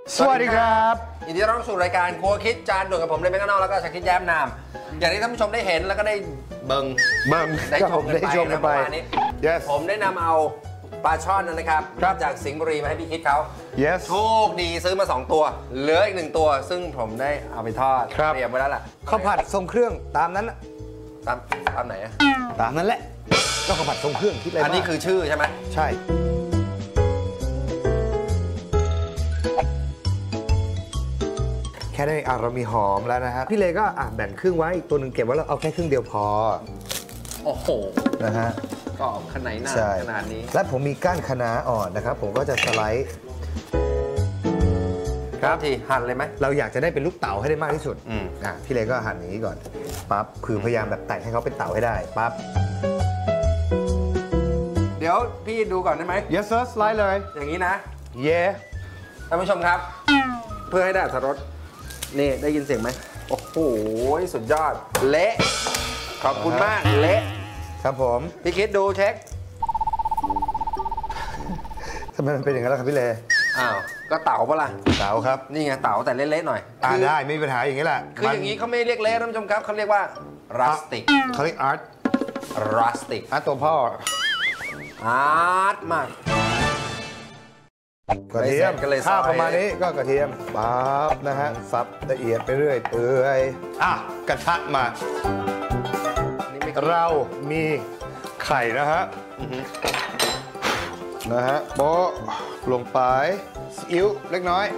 สวัสดีครับยินดีต้อนรับสู่รายการครัวคิดจานด่วนกับผมเลยเป็นข้างนอกแล้วก็ชาคิดแย้มนามอย่างที่ท่านผู้ชมได้เห็นแล้วก็ได้เบิ่งได้ชมกันไปนะผมได้นำเอาปลาช่อนนะครับจากสิงห์บุรีมาให้พี่คิดเขาโชคดีซื้อมา2ตัวเหลืออีก1ตัวซึ่งผมได้เอาไปทอดเตรียมไว้แล้วล่ะข้าวผัดทรงเครื่องตามนั้นตามไหนอะตามนั้นแหละก็ข้าวผัดทรงเครื่องคิดอะไรอันนี้คือชื่อใช่ไหมใช่แค่นี้เรามีหอมแล้วนะฮะพี่เลก็แบ่งครึ่งไว้ตัวหนึ่งเก็บไว้แล้วเอาแค่ครึ่งเดียวพอโอ้โหนะฮะก็ขนาดหน้าขนาดนี้และผมมีก้านคะน้าอ่อนนะครับผมก็จะสไลด์ครับทีหั่นเลยไหมเราอยากจะได้เป็นลูกเต๋าให้ได้มากที่สุดพี่เลก็หั่นอย่างนี้ก่อนปั๊บคือพยายามแบบแต่งให้เขาเป็นเต๋าให้ได้ปั๊บเดี๋ยวพี่ดูก่อนได้ไหม Yes sir สไลด์เลยอย่างนี้นะท่านผู้ชมครับเพื่อให้ได้อรรถรสนี่ได้ยินเสียงไหมโอ้โหสุดยอดเละขอบคุณมากเละครับผมพี่คิดดูเช็คทำไมมันเป็นอย่างนั้นล่ะครับพี่เลก็เต๋าปะล่ะเต๋าครับนี่ไงเต๋าแต่เละๆหน่อยได้ไม่มีปัญหาอย่างนี้แหละคืออย่างนี้เขาไม่เรียกเละท่านผู้ชมครับเขาเรียกว่ารัสติกเขาเรียกอาร์ตตัวพ่ออาร์ตมากกระเทียมข้าวประมาณนี้ก็กระเทียมปั๊บนะฮะสับละเอียดไปเรื่อยเปื่อยกระทะมาเรามีไข่นะฮะโป๊ะลงไปซีอิ๊วเล็กน้อย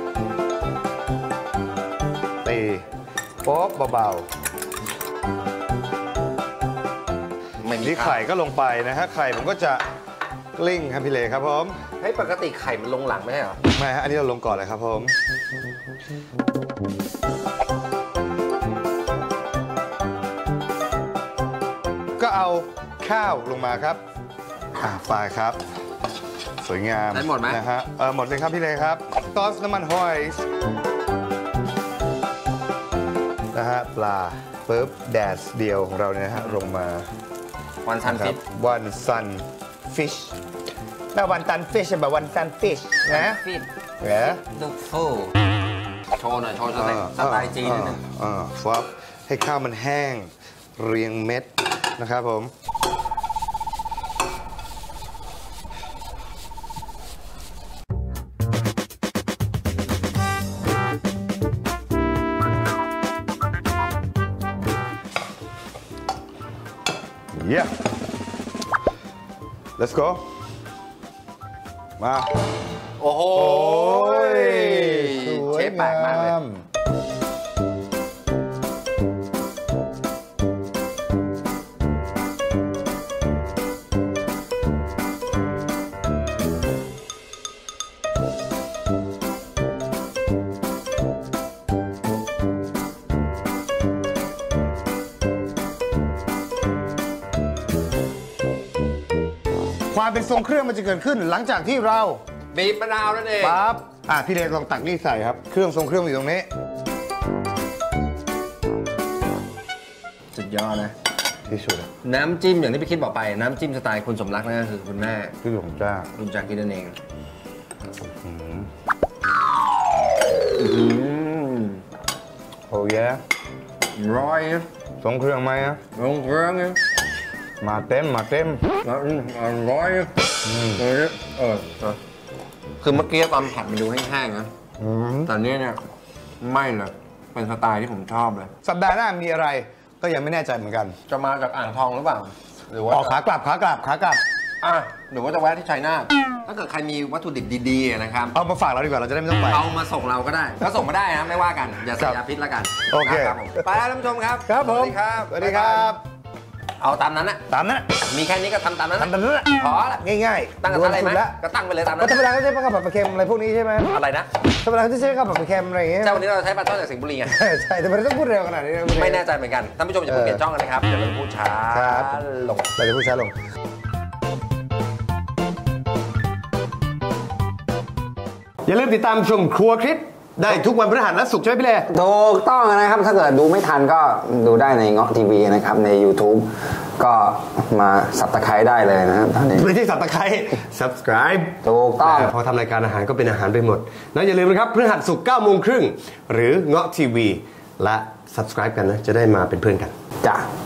ตีโป๊ะเบาๆนี่ไข่ก็ลงไปนะฮะไข่ผมก็จะกลิ้งครับพี่เลครับผมให้ปกติไข่มันลงหลังไม่ใช่เหรอไม่ฮะอันนี้เราลงก่อนเลยครับผมก็เอาข้าวลงมาครับไปครับสวยงามได้หมดไหมนะฮะหมดเลยครับพี่เลครับซอสน้ำมันหอยนะฮะปลาปึ๊บแดดเดียวของเราเนี่ยนะฮะลงมาวันซันฟิชแล้ววันซันฟิชแบบวันซันฟิชนะฟิชดูฟูโชว์หน่อยโชว์สไตล์จีนนิดนึงฟับให้ข้าวมันแห้งเรียงเม็ดนะครับผมlet's go มาโอ้โหเชฟแปลกมากเลยความเป็นทรงเครื่องมันจะเกิดขึ้นหลังจากที่เราบีบมะนาวนั่นเองปั๊บพี่เลลองตักนี่ใส่ครับเครื่องทรงเครื่องอยู่ตรงนี้สุดยอดนะที่สุดน้ำจิ้มอย่างที่พี่คิดบอกไปน้ำจิ้มสไตล์คุณสมรักนั่นก็คือคุณแม่พี่ผมจ้าคุณจากกินนั่นเองโอ้ยร้อยทรงเครื่องไหมทรงเครื่องมาเต็มร้อยคือเมื่อกี้ตอนผัดมันดูแห้งๆนะแต่นี้เนี่ยไม่เลยเป็นสไตล์ที่ผมชอบเลยสัปดาห์หน้ามีอะไรก็ยังไม่แน่ใจเหมือนกันจะมาจากอ่างทองหรือเปล่าหรือว่าขากลับหรือว่าจะแวะที่ชัยนาทถ้าเกิดใครมีวัตถุดิบดีๆนะครับเอามาฝากเราดีกว่าเราจะได้ไม่ต้องไปเอามาส่งเราก็ได้ก็ส่งมาได้นะไม่ว่ากันอย่าใส่ยาพิษแล้วกันโอเคไปแล้วท่านผู้ชมครับครับผมสวัสดีครับเอาตามนั้นนะมีแค่นี้ก็ทำตามนั้นพอละง่ายๆตั้งกระทะอะไรไหมก็ตั้งไปเลยตามนั้นก็ธรรมดาก็ใช้ปลาเค็มอะไรพวกนี้ใช่ไหมอะไรนะธรรมดาก็ใช้ปลาเค็มอะไรอย่างเงี้ยวันนี้เราใช้ปลาช่อนจากสิงห์บุรีไงใช่แต่ไม่ต้องพูดเร็วขนาดนี้ไม่แน่ใจเหมือนกันท่านผู้ชมอย่าเพิ่งเปลี่ยนช่องกันนะครับเดี๋ยวเราพูดช้าลงเราจะพูดช้าลงอย่าลืมติดตามชมครัวคลิปได้ทุกวันพฤหัสและศุกร์ใช่ไหมพี่เล่ถูกต้องนะครับถ้าเกิดดูไม่ทันก็ดูได้ในเงาะทีวีนะครับใน YouTube ก็มาสับตะไคร้ได้เลยนะครับตอนนี้ไม่ใช่สับตะไคร้ subscribe ถูกต้องพอทำรายการอาหารก็เป็นอาหารไปหมดแล้วอย่าลืมนะครับพฤหัสศุกร์ 9:30 หรือเงาะทีวีและ subscribe กันนะจะได้มาเป็นเพื่อนกันจ้ะ